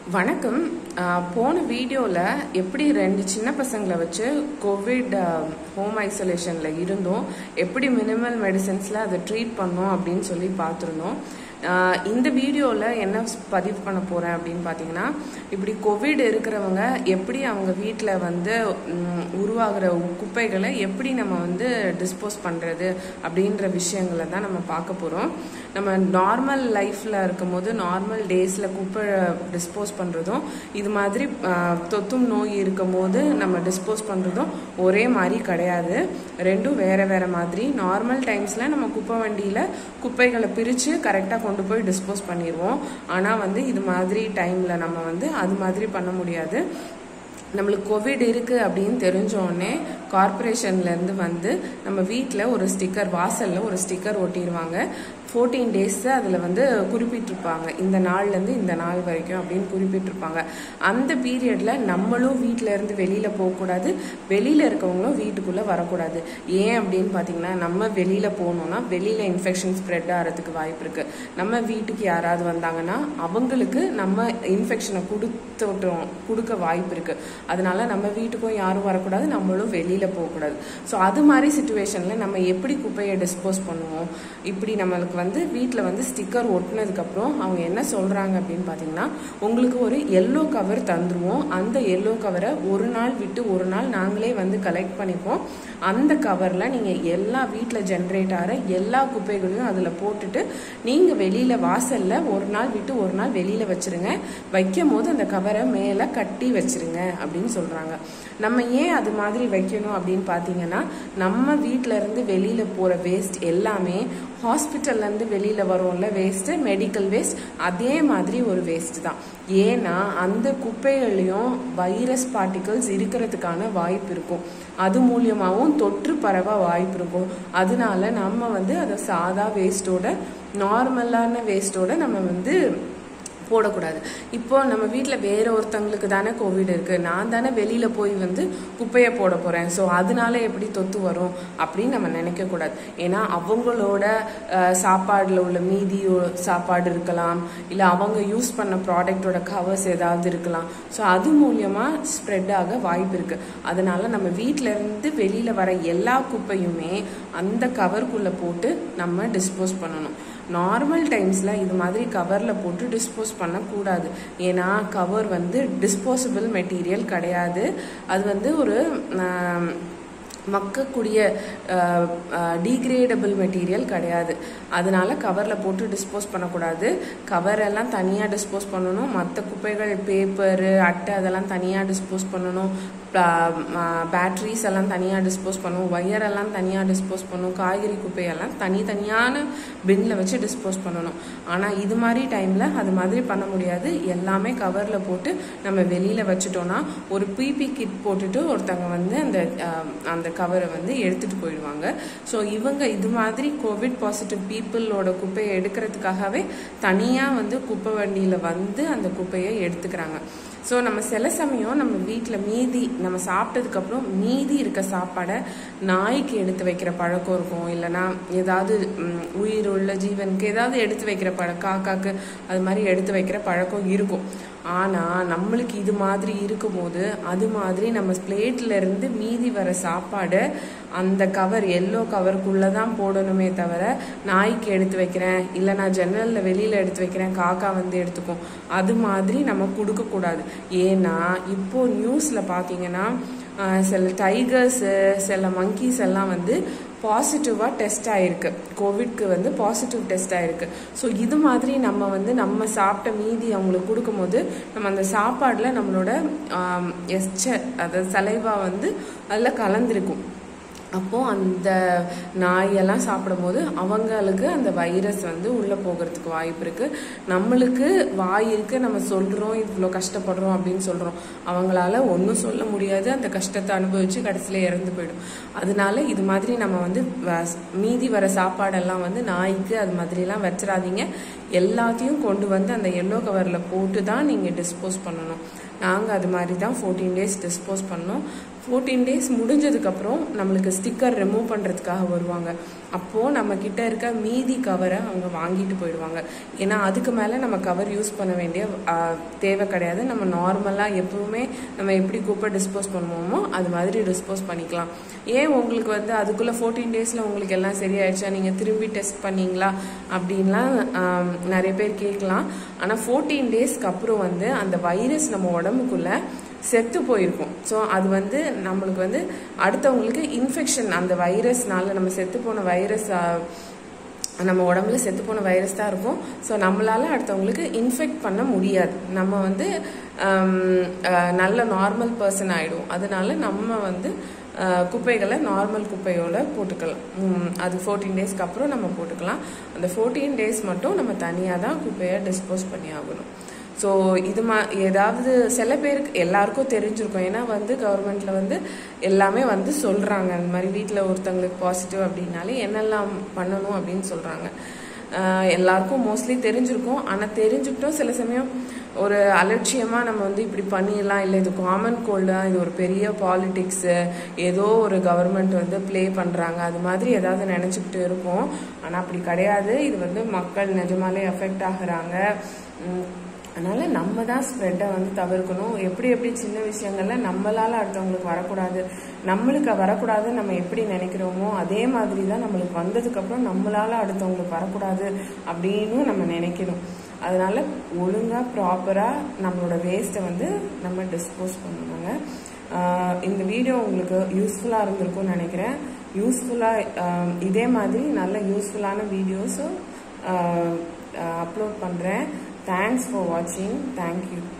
வணக்கம். போன வீடியோவில் எப்படி 2 சின்ன பசங்களை வச்சு கோவிட் ஹோம் ஐசோலேஷனில் இருந்தோம், எப்படி மினிமல் மெடிசன்ஸில் அதை ட்ரீட் பண்ணோம் அப்படின்னு சொல்லி பார்த்துருந்தோம். இந்த வீடியோவில் என்ன பதிவு பண்ண போகிறேன் அப்படின்னு பார்த்தீங்கன்னா, இப்படி கோவிட் இருக்கிறவங்க எப்படி அவங்க வீட்டில் வந்து உருவாகிற குப்பைகளை எப்படி நம்ம வந்து டிஸ்போஸ் பண்ணுறது அப்படின்ற விஷயங்களை தான் நம்ம பார்க்க போகிறோம். நம்ம நார்மல் லைஃப்பில் இருக்கும் போது நார்மல் டேஸில் குப்பை டிஸ்போஸ் பண்ணுறதும் இது மாதிரி தொத்தும் நோய் இருக்கும் போது நம்ம டிஸ்போஸ் பண்ணுறதும் ஒரே மாதிரி கிடையாது. ரெண்டும் வேறு வேறு மாதிரி. நார்மல் டைம்ஸில் நம்ம குப்பை வண்டியில் குப்பைகளை பிரித்து கரெக்டாக கொண்டு போய் டிஸ்போஸ் பண்ணிடுவோம். ஆனால் வந்து இது மாதிரி டைமில் நம்ம வந்து அது மாதிரி பண்ண முடியாது. நம்மளுக்கு கோவிட் இருக்குது அப்படின்னு தெரிஞ்சோடனே கார்பரேஷன்லேருந்து வந்து நம்ம வீட்டில் ஒரு ஸ்டிக்கர், வாசலில் ஒரு ஸ்டிக்கர் ஒட்டிடுவாங்க. 14 days அதில் வந்து குறிப்பிட்டிருப்பாங்க, இந்த நாள்லேருந்து இந்த நாள் வரைக்கும் அப்படின்னு குறிப்பிட்டிருப்பாங்க. அந்த பீரியடில் நம்மளும் வீட்டில் இருந்து வெளியில் போகக்கூடாது, வெளியில் இருக்கவங்களும் வீட்டுக்குள்ளே வரக்கூடாது. ஏன் அப்படின்னு பார்த்தீங்கன்னா, நம்ம வெளியில் போகணுன்னா வெளியில் இன்ஃபெக்ஷன் ஸ்ப்ரெட் ஆகிறதுக்கு வாய்ப்பு இருக்குது. நம்ம வீட்டுக்கு யாராவது வந்தாங்கன்னா அவங்களுக்கு நம்ம இன்ஃபெக்ஷனை கொடுக்க வாய்ப்பு இருக்குது. அதனால நம்ம வீட்டுக்கும் யாரும் வரக்கூடாது, நம்மளும் வெளியில் போகக்கூடாது. ஸோ அது மாதிரி சுச்சுவேஷனில் நம்ம எப்படி குப்பையை டிஸ்போஸ் பண்ணுவோம்? இப்படி நம்மளுக்கு வந்து வீட்டில் வந்து ஸ்டிக்கர் ஒட்டினதுக்கப்புறம் அவங்க என்ன சொல்கிறாங்க அப்படின்னு பார்த்தீங்கன்னா, உங்களுக்கு ஒரு எல்லோ கவர் தந்துடுவோம். அந்த எல்லோ கவரை ஒரு நாள் விட்டு ஒரு நாள் நாங்களே வந்து கலெக்ட் பண்ணிப்போம். அந்த கவரில் நீங்கள் எல்லா வீட்டில் ஜென்ரேட் ஆகிற எல்லா குப்பைகளையும் அதில் போட்டுட்டு நீங்கள் வெளியில் வாசலில் ஒரு நாள் விட்டு ஒரு நாள் வெளியில் வச்சுருங்க. வைக்கும் போது அந்த கவரை மேலே கட்டி வச்சுருங்க அப்படின்னு சொல்கிறாங்க. நம்ம ஏன் அது மாதிரி வைக்கணும் அப்படின்னு பார்த்தீங்கன்னா, நம்ம வீட்டில் இருந்து வெளியில் போகிற வேஸ்ட் எல்லாமே ஹாஸ்பிட்டல்லேருந்து வெளியில் வரும்ல வேஸ்ட்டு, மெடிக்கல் வேஸ்ட், அதே மாதிரி ஒரு வேஸ்ட் தான். ஏன்னா அந்த குப்பைகளையும் வைரஸ் பார்ட்டிகல்ஸ் இருக்கிறதுக்கான வாய்ப்பு இருக்கும். அது மூலியமாகவும் தொற்று பரவ வாய்ப்பு இருக்கும். அதனால நம்ம வந்து அதை சாதா வேஸ்ட்டோட, நார்மலான வேஸ்ட்டோட நம்ம வந்து போடக்கூடாது. இப்போ நம்ம வீட்டில் வேற ஒருத்தங்களுக்கு தானே கோவிட் இருக்குது, நான் தானே வெளியில் போய் வந்து குப்பையை போட போகிறேன், ஸோ அதனால எப்படி தொத்து வரும் அப்படின்னு நம்ம நினைக்கக்கூடாது. ஏன்னா அவங்களோட சாப்பாடில் உள்ள மீதி சாப்பாடு இருக்கலாம், இல்லை அவங்க யூஸ் பண்ண ப்ராடக்டோட கவர்ஸ் ஏதாவது இருக்கலாம். ஸோ அது மூலியமாக ஸ்ப்ரெட் ஆக வாய்ப்பு இருக்குது. அதனால நம்ம வீட்டில் இருந்து வெளியில் வர எல்லா குப்பையுமே அந்த கவருக்குள்ளே போட்டு நம்ம டிஸ்போஸ் பண்ணணும். நார்மல் டைம்ஸில் இது மாதிரி கவரில் போட்டு டிஸ்போஸ் பண்ணக்கூடாது. ஏன்னா கவர் வந்து டிஸ்போசபிள் மெட்டீரியல் கிடையாது. அது வந்து ஒரு மக்கக்கூடிய டீக்ரேடபிள் மெட்டீரியல் கிடையாது. அதனால கவரில் போட்டு டிஸ்போஸ் பண்ணக்கூடாது. கவரெல்லாம் தனியாக டிஸ்போஸ் பண்ணணும். மற்ற குப்பைகள், பேப்பரு, அட்டை, அதெல்லாம் தனியாக டிஸ்போஸ் பண்ணணும். பேட்ரிஸ் எல்லாம் தனியாக டிஸ்போஸ் பண்ணணும். ஒயரெல்லாம் தனியாக டிஸ்போஸ் பண்ணணும். காய்கறி குப்பையெல்லாம் தனித்தனியான பின்னில் வச்சு டிஸ்போஸ் பண்ணணும். ஆனால் இது மாதிரி டைமில் அது மாதிரி பண்ண முடியாது. எல்லாமே கவரில் போட்டு நம்ம வெளியில் வச்சுட்டோன்னா ஒரு பிபி கிட் போட்டுட்டு ஒருத்தங்க வந்து அந்த கவரை வந்து எடுத்துகிட்டு போயிடுவாங்க. ஸோ இவங்க இது மாதிரி கோவிட் பாசிட்டிவ் பீப்புளோட குப்பையை எடுக்கிறதுக்காகவே தனியாக வந்து குப்பை வண்டியில் வந்து அந்த குப்பையை எடுத்துக்கிறாங்க. ஸோ நம்ம சில சமயம் நம்ம வீட்டில் மீதி நம்ம சாப்பிட்டதுக்கப்புறம் மீதி இருக்க சாப்பாடை நாய்க்கு எடுத்து வைக்கிற பழக்கம் இருக்கும். இல்லைன்னா ஏதாவது உயிர் உள்ள ஜீவனுக்கு ஏதாவது எடுத்து வைக்கிற காக்காக்கு அது மாதிரி எடுத்து வைக்கிற பழக்கம் இருக்கும். ஆனால் நம்மளுக்கு இது மாதிரி இருக்கும்போது அது மாதிரி நம்ம பிளேட்டில் இருந்து மீதி வர சாப்பாடு அந்த கவர், எல்லோ கவருக்குள்ளே தான் போடணுமே தவிர, நாய்க்கு எடுத்து வைக்கிறேன், இல்லை நான் ஜன்னலில் வெளியில் எடுத்து வைக்கிறேன், காக்கா வந்து எடுத்துக்கும், அது மாதிரி நம்ம கொடுக்கக்கூடாது. ஏன்னா இப்போது நியூஸில் பார்த்தீங்கன்னா சில டைகர்ஸு, சில மங்கீஸ் எல்லாம் வந்து பாசிட்டிவாக டெஸ்ட் ஆகிருக்கு, கோவிட்க்கு வந்து பாசிட்டிவ் டெஸ்ட் ஆகிருக்கு. ஸோ இது மாதிரி நம்ம வந்து நம்ம சாப்பிட்ட மீதி அவங்களுக்கு கொடுக்கும்போது நம்ம அந்த சாப்பாடில் நம்மளோட அதாவது சலைவா வந்து அதில் கலந்துருக்கும். அப்போது அந்த நாயெல்லாம் சாப்பிடும்போது அவங்களுக்கு அந்த வைரஸ் வந்து உள்ளே போகிறதுக்கு வாய்ப்பு இருக்குது. நம்மளுக்கு வாய் இருக்குது, நம்ம சொல்கிறோம் இவ்வளோ கஷ்டப்படுறோம் அப்படின்னு சொல்கிறோம், அவங்களால ஒன்றும் சொல்ல முடியாது. அந்த கஷ்டத்தை அனுபவித்து கடைசியில் இறந்து போயிடும். அதனால இது மாதிரி நம்ம வந்து மீதி வர சாப்பாடெல்லாம் வந்து நாய்க்கு அது மாதிரிலாம் வச்சிடாதீங்க. எல்லாத்தையும் கொண்டு வந்து அந்த எல்லோ கவரில் போட்டு தான் நீங்கள் டிஸ்போஸ் பண்ணணும். நாங்கள் அது மாதிரி தான் 14 days டிஸ்போஸ் பண்ணோம். 14 டேஸ் முடிஞ்சதுக்கப்புறம் நம்மளுக்கு ஸ்டிக்கர் ரிமூவ் பண்ணுறதுக்காக வருவாங்க. அப்போது நம்ம கிட்ட இருக்க மீதி கவரை அவங்க வாங்கிட்டு போயிடுவாங்க. ஏன்னா அதுக்கு மேலே நம்ம கவர் யூஸ் பண்ண வேண்டிய தேவை கிடையாது. நம்ம நார்மலாக எப்பவுமே நம்ம எப்படி குப்பை டிஸ்போஸ் பண்ணுவோமோ அது மாதிரி டிஸ்போஸ் பண்ணிக்கலாம். ஏன் உங்களுக்கு வந்து அதுக்குள்ளே 14 டேஸில் உங்களுக்கு எல்லாம் சரியாயிடுச்சா, நீங்கள் திரும்பி டெஸ்ட் பண்ணீங்களா அப்படின்லாம் நிறைய பேர் கேட்கலாம். ஆனால் 14 டேஸ்க்கு அப்புறம் வந்து அந்த வைரஸ் நம்ம உடம்புக்குள்ளே செத்து போயிருக்கும். ஸோ அது வந்து நம்மளுக்கு வந்து அடுத்தவங்களுக்கு இன்ஃபெக்ஷன், அந்த வைரஸ்னால நம்ம செத்து போன வைரஸ் நம்ம உடம்புல செத்து போன வைரஸ் தான் இருக்கும். ஸோ நம்மளால அடுத்தவங்களுக்கு இன்ஃபெக்ட் பண்ண முடியாது. நம்ம வந்து நல்ல நார்மல் பர்சன் ஆகிடும். அதனால நம்ம வந்து குப்பைகளை நார்மல் குப்பையோட போட்டுக்கலாம். அது 14 டேஸ்க்கு அப்புறம் நம்ம போட்டுக்கலாம். அந்த 14 டேஸ் மட்டும் நம்ம தனியாக தான் குப்பையை டிஸ்போஸ் பண்ணி ஆகணும். ஸோ இது ஏதாவது சில பேருக்கு எல்லாருக்கும் தெரிஞ்சிருக்கும். ஏன்னா வந்து கவர்மெண்ட்டில் வந்து எல்லாமே வந்து சொல்கிறாங்க. அந்த மாதிரி வீட்டில் ஒருத்தங்களுக்கு பாசிட்டிவ் அப்படின்னாலே என்னெல்லாம் பண்ணணும் அப்படின்னு சொல்கிறாங்க. எல்லாருக்கும் மோஸ்ட்லி தெரிஞ்சிருக்கும். ஆனால் தெரிஞ்சுக்கிட்டோம் சில சமயம் ஒரு அலட்சியமாக நம்ம வந்து இப்படி பண்ணிடலாம், இல்லை இது காமன் கோல்டு தான், இது ஒரு பெரிய பாலிடிக்ஸு, ஏதோ ஒரு கவர்மெண்ட் வந்து ப்ளே பண்ணுறாங்க, அது மாதிரி ஏதாவது நினச்சிக்கிட்டு இருப்போம். ஆனால் அப்படி கிடையாது. இது வந்து மக்கள் நிஜமாலே எஃபெக்ட் ஆகுறாங்க. அதனால் நம்ம தான் ஸ்ப்ரெட்டை வந்து தவிர்க்கணும். எப்படி சின்ன விஷயங்கள்ல நம்மளால் அடுத்தவங்களுக்கு வரக்கூடாது, நம்மளுக்கு வரக்கூடாதுன்னு நம்ம எப்படி நினைக்கிறோமோ அதே மாதிரி தான் நம்மளுக்கு வந்ததுக்கப்புறம் நம்மளால் அடுத்தவங்களுக்கு வரக்கூடாது அப்படின்னு நம்ம நினைக்கணும். அதனால் ஒழுங்காக ப்ராப்பராக நம்மளோட வேஸ்ட்டை வந்து நம்ம டிஸ்போஸ் பண்ணணுங்க. இந்த வீடியோ உங்களுக்கு யூஸ்ஃபுல்லாக இருந்திருக்கும்னு நினைக்கிறேன். இதே மாதிரி நல்ல யூஸ்ஃபுல்லான வீடியோஸும் அப்லோட் பண்ணுறேன். Thanks for watching. Thank you.